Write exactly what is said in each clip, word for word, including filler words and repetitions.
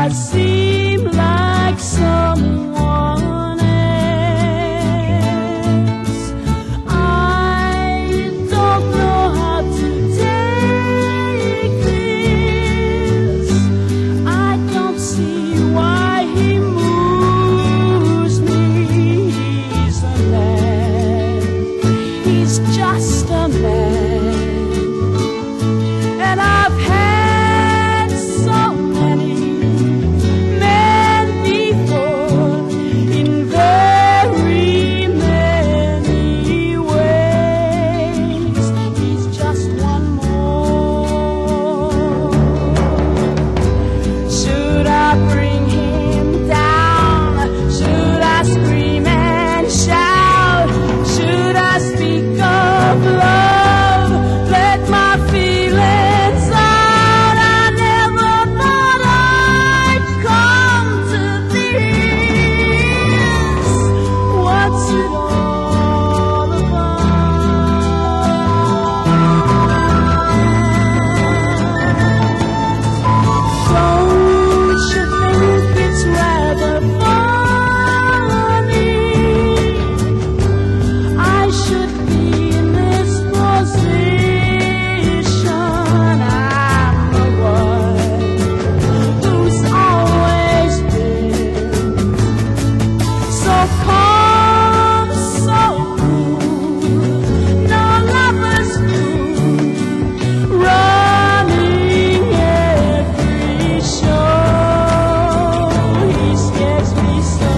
I seem like someone else. I don't know how to take this. I don't see why he moves me. He's a man. He's just a man. And I've had so many men before, in very many ways. He's just one more. Should I bring him down? Should I scream and shout? Should I speak of love? Let my feelings out. I never thought I'd come to this. What's it all about? Don't you think it's rather funny? I should be in this position. I'm the one who's always been so calm, so cool, no lovers cool, running every show. He scares me so.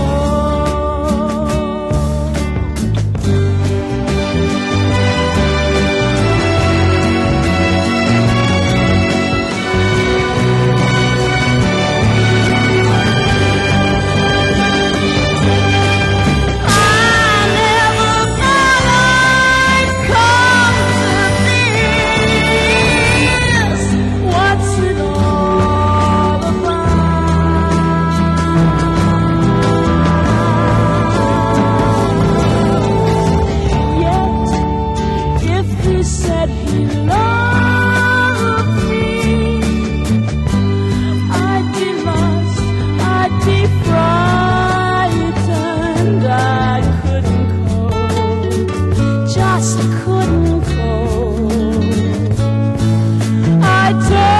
I never thought I'd come to this. What's it all about? Yet, if he said he loved me, I'd be lost, I'd be frightened. I couldn't cope, just couldn't cope. I